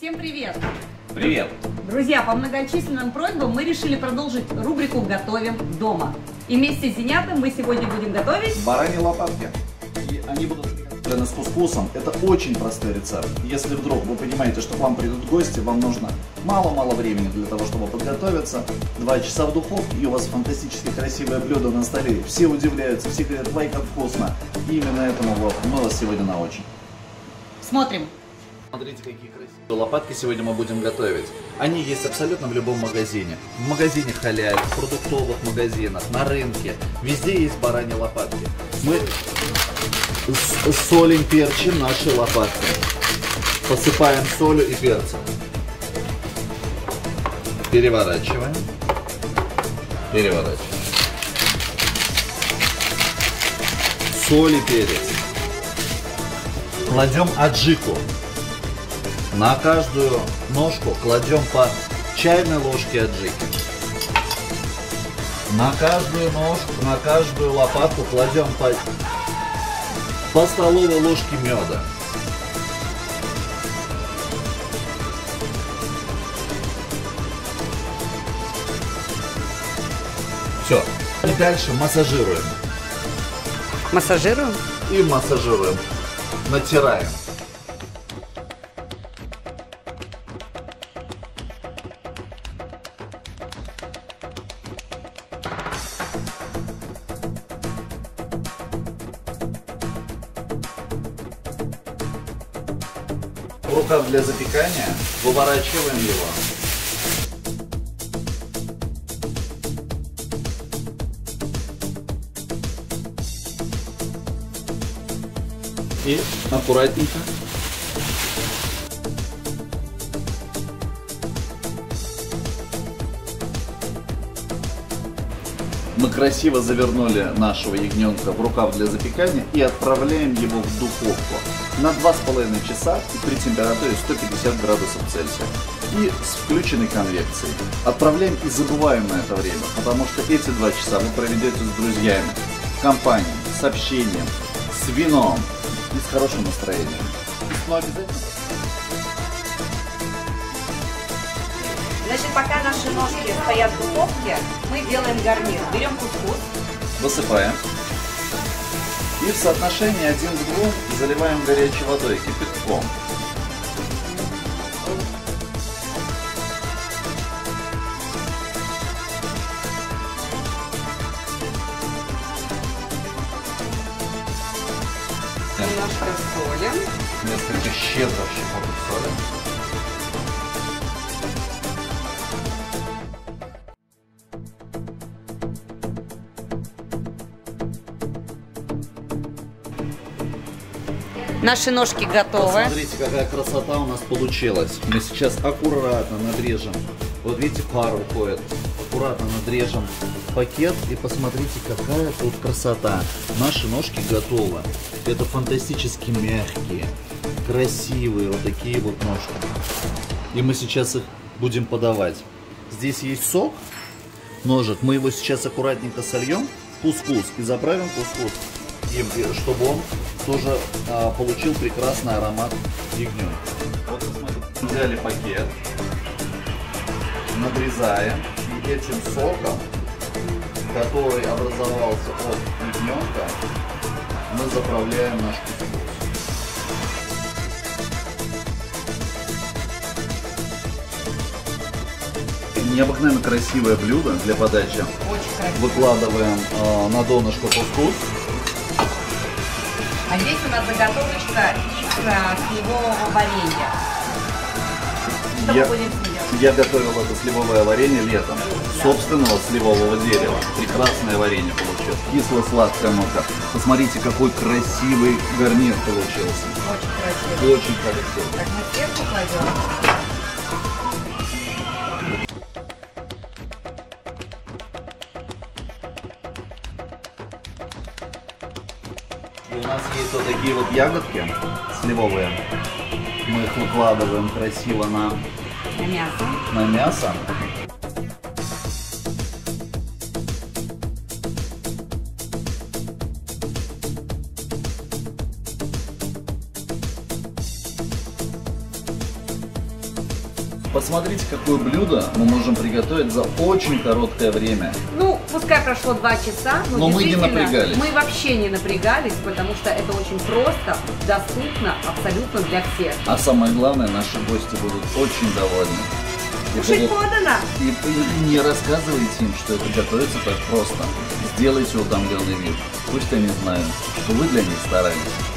Всем привет! Привет! Друзья, по многочисленным просьбам мы решили продолжить рубрику «Готовим дома». И вместе с Зинятом мы сегодня будем готовить бараньи лопатки. И они будут с кускусом. Это очень простой рецепт. Если вдруг вы понимаете, что к вам придут гости, вам нужно мало-мало времени для того, чтобы подготовиться. 2 часа в духовке, и у вас фантастически красивое блюдо на столе. Все удивляются, все говорят: «Вай, как вкусно!» И именно этому мы вас сегодня научим. Смотрим. Смотрите, какие красивые лопатки сегодня мы будем готовить. Они есть абсолютно в любом магазине. В магазине халяль, в продуктовых магазинах, на рынке. Везде есть бараньи лопатки. Мы солим, перчим наши лопатки. Посыпаем солью и перцем. Переворачиваем. Переворачиваем. Соль и перец. Кладем аджику. На каждую ножку кладем по чайной ложке аджики. На каждую ножку, на каждую лопатку кладем по столовой ложке меда. Все. И дальше массажируем. Массажируем? И массажируем. Натираем. Рукав для запекания, выворачиваем его. И аккуратненько мы красиво завернули нашего ягненка в рукав для запекания и отправляем его в духовку на 2,5 часа при температуре 150 градусов Цельсия и с включенной конвекцией. Отправляем и забываем на это время, потому что эти 2 часа вы проведете с друзьями, в компании, с общением, с вином и с хорошим настроением. Но обязательно. Значит, пока наши ножки стоят в духовке, мы делаем гарнир. Берем кускус. Высыпаем. И в соотношении 1 к 2 заливаем горячей водой, кипятком. Немножко солим. Несколько щедро щепоток соли. Наши ножки готовы. Посмотрите, какая красота у нас получилась. Мы сейчас аккуратно надрежем. Вот видите, пар уходит. Аккуратно надрежем пакет и посмотрите, какая тут красота. Наши ножки готовы. Это фантастически мягкие, красивые вот такие вот ножки. И мы сейчас их будем подавать. Здесь есть сок, ножик. Мы его сейчас аккуратненько сольем в кускус и заправим кускус им, чтобы он тоже получил прекрасный аромат ягненка. Вот посмотрите, взяли пакет, надрезаем и этим соком, который образовался от ягненка, мы заправляем наш кускус. Необыкновенно красивое блюдо для подачи. Выкладываем на донышко кускус. А здесь у нас заготовочка из сливового варенья. Что мы будем с ним делать? Я готовил это сливовое варенье летом. Да. Собственного сливового дерева. Прекрасное варенье получилось. Кисло-сладкая нотка. Посмотрите, какой красивый гарнир получился. Очень красивый. Очень красивый. Так, мы сверху кладем. И у нас есть вот такие вот ягодки сливовые. Мы их выкладываем красиво на мясо. На мясо. Посмотрите, какое блюдо мы можем приготовить за очень короткое время. Ну, пускай прошло 2 часа, Но мы не действительно, напрягались. Мы вообще не напрягались, потому что это очень просто, доступно абсолютно для всех. А самое главное, наши гости будут очень довольны. Кушать подано! И не рассказывайте им, что это готовится так просто. Сделайте утомленный вид. Пусть они знают, что вы для них старались.